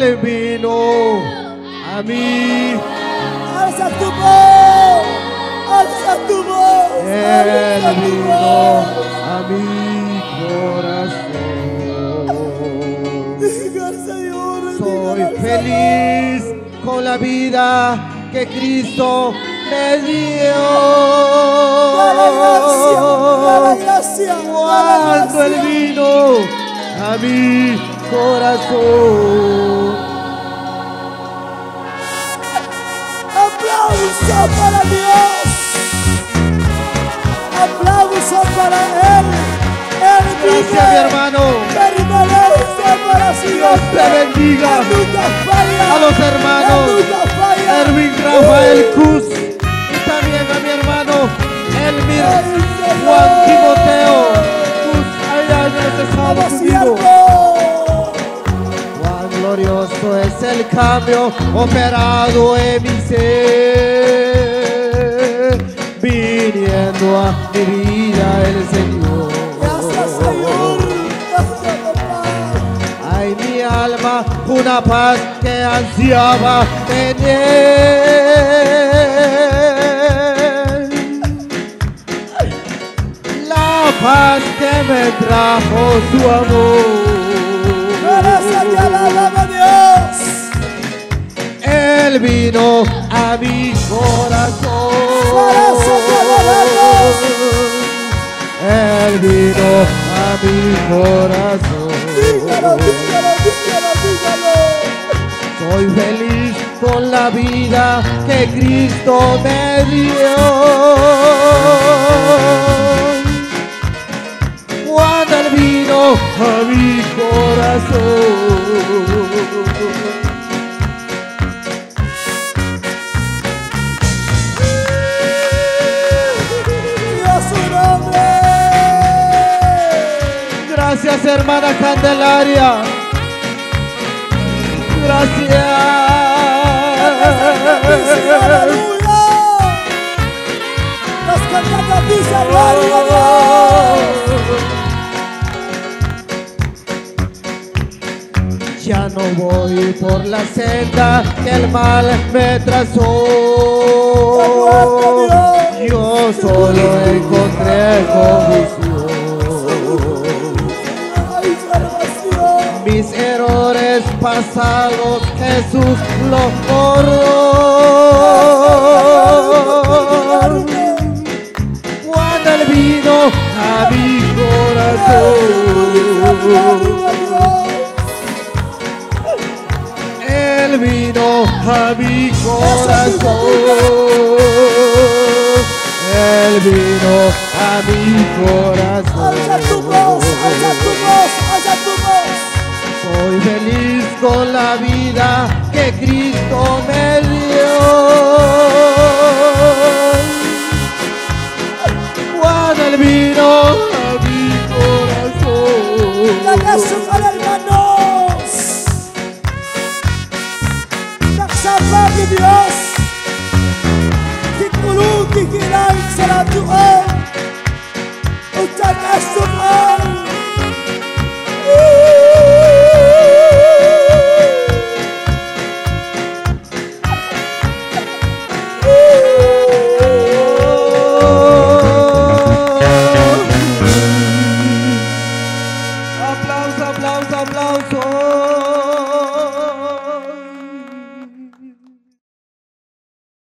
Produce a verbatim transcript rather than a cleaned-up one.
Él vino a mí. Alza tu voz, alza tu voz. Él Alza tu vino voz. a mi corazón. Diga al Señor, Soy dígale al feliz con la vida que Cristo me dio. Dale gracia, dale gracia, Cuando dale Él gracia. vino a mi corazón. Aplauso para Dios. Aplauso para Él. Él Gracias, mi hermano. permanece para siempre. Dios te bendiga. Él nunca falla. A los hermanos Él nunca falla. Erwin Rafael Cruz y también a mi hermano Elmir Juan Timoteo Cruz allá en los Estados Unidos. Cuán glorioso es el cambio operado en mi ser, viniendo a mi vida el Señor. Gracias, Señor. Gracias, papá. Ay, mi alma, una paz que ansiaba tener. La paz que me trajo su amor. Gracias, te alabamos, Dios. Él vino a mi corazón. Gracias, te alabamos. Él vino a mi corazón. Dígalo, dígalo, dígalo, dígalo. Soy feliz con la vida que Cristo me dio. Cuando Él vino a mi corazón. Dios su nombre. Gracias, hermana Candelaria. Gracias. Aleluya. Los cantantes dicen gloria a Dios. Ya no voy por la senda que el mal me trazó. Yo solo encontré confusión. Hay salvación. Mis errores pasados Jesús los borró. Cuando Él vino a mi corazón. Él vino a mi corazón. Él vino a mi corazón. Alza tu voz, alza tu voz, alza tu voz. Soy feliz con la vida que Cristo me dio.